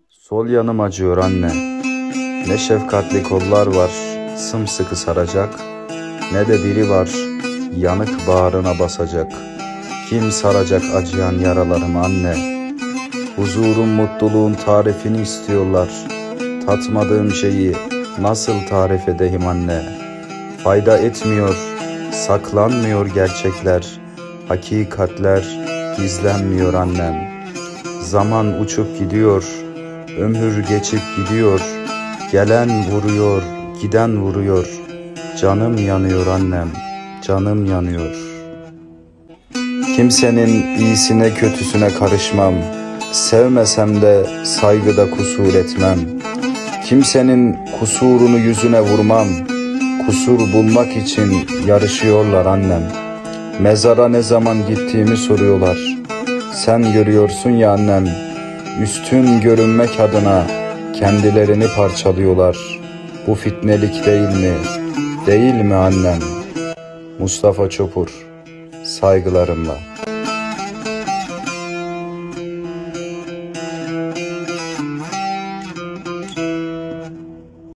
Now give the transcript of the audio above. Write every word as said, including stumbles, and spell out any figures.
Sol yanım acıyor anne. Ne şefkatli kollar var sımsıkı saracak, ne de biri var yanık bağrına basacak. Kim saracak acıyan yaralarımı anne? Huzurun, mutluluğun tarifini istiyorlar. Tatmadığım şeyi nasıl tarif edeyim anne? Fayda etmiyor, saklanmıyor gerçekler. Hakikatler gizlenmiyor annem. Zaman uçup gidiyor, ömür geçip gidiyor. Gelen vuruyor, giden vuruyor. Canım yanıyor annem, canım yanıyor. Kimsenin iyisine kötüsüne karışmam. Sevmesem de saygıda kusur etmem. Kimsenin kusurunu yüzüne vurmam. Kusur bulmak için yarışıyorlar annem. Mezara ne zaman gittiğimi soruyorlar. Sen görüyorsun ya annem, üstün görünmek adına kendilerini parçalıyorlar. Bu fitnelik değil mi? Değil mi annem? Mustafa Çopur, saygılarımla.